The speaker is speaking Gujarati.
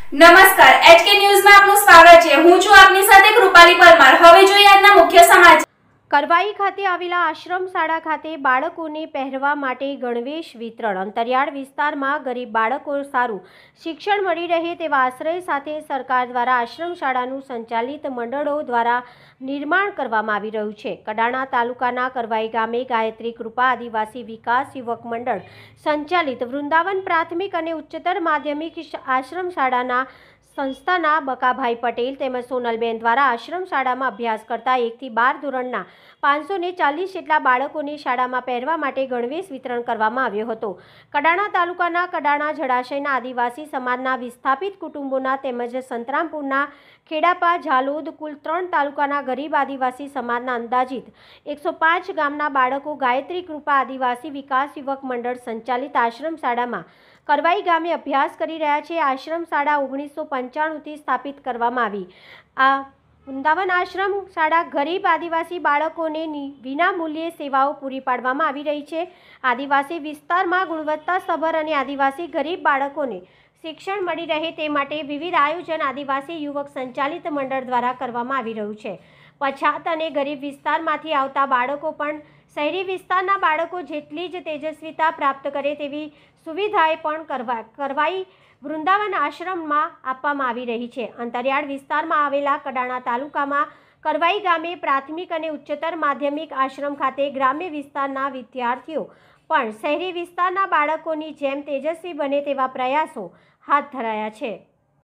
નમસ્કાર એચકે ન્યૂઝમાં આપનું સ્વાગત છે। હું છું આપની સાથે કૃપાલી પરમાર। હવે જોઈએ આજના મુખ્ય સમાચાર। કરવાઈ ખાતે આવેલા આશ્રમ શાળા ખાતે બાળકોને પહેરવા માટે ગણવેશ વિતરણ। અંતરિયાળ વિસ્તારમાં ગરીબ બાળકો સારું શિક્ષણ મળી રહે તેવા આશ્રય સાથે સરકાર દ્વારા આશ્રમ શાળાનું સંચાલિત મંડળો દ્વારા નિર્માણ કરવામાં આવી રહ્યું છે। કડાણા તાલુકાના કરવાઈ ગામે ગાયત્રી કૃપા આદિવાસી વિકાસ યુવક મંડળ સંચાલિત વૃંદાવન પ્રાથમિક અને ઉચ્ચતર માધ્યમિક આશ્રમ શાળાના સંસ્થાના બકાભાઈ પટેલ તેમજ સોનલબેન દ્વારા આશ્રમ શાળામાં અભ્યાસ કરતા 1 થી 12 ધોરણના 540 જેટલા બાળકોને શાળામાં પહેરવા માટે ગણવેશ વિતરણ કરવામાં આવ્યો હતો। કડાણા તાલુકાના કડાણા જળાશયના આદિવાસી સમાજના વિસ્થાપિત કુટુંબોના તેમજ સંતરામપુરના ખેડાપા ઝાલોદ કુલ 3 તાલુકાના ગરીબ આદિવાસી સમાજના અંદાજિત 105 ગામના બાળકો ગાયત્રી કૃપા આદિવાસી વિકાસ યુવક મંડળ સંચાલિત આશ્રમ શાળામાં કરવાઈ ગામે અભ્યાસ કરી રહ્યા છે। આશ્રમ શાળા 1995થી સ્થાપિત કરવામાં આવી। આ વૃંદાવન આશ્રમ શાળા ગરીબ આદિવાસી બાળકોને વિનામૂલ્યે સેવાઓ પૂરી પાડવામાં આવી રહી છે। આદિવાસી વિસ્તારમાં ગુણવત્તાસભર અને આદિવાસી ગરીબ બાળકોને શિક્ષણ મળી રહે તે માટે વિવિધ આયોજન આદિવાસી યુવક સંચાલિત મંડળ દ્વારા કરવામાં આવી રહ્યું છે। પછાત અને ગરીબ વિસ્તારમાંથી આવતા બાળકો પણ શહેરી વિસ્તારના બાળકો જેટલી જ તેજસ્વીતા પ્રાપ્ત કરે તેવી સુવિધાએ પણ કરવાઈ વૃંદાવન આશ્રમમાં આપવામાં આવી રહી છે। અંતરિયાળ વિસ્તારમાં આવેલા કડાણા તાલુકામાં કરવાઈ ગામે પ્રાથમિક અને ઉચ્ચતર માધ્યમિક આશ્રમ ખાતે ગ્રામ્ય વિસ્તારના વિદ્યાર્થીઓ પણ શહેરી વિસ્તારના બાળકોની જેમ તેજસ્વી બને તેવા પ્રયાસો હાથ ધરાયા છે।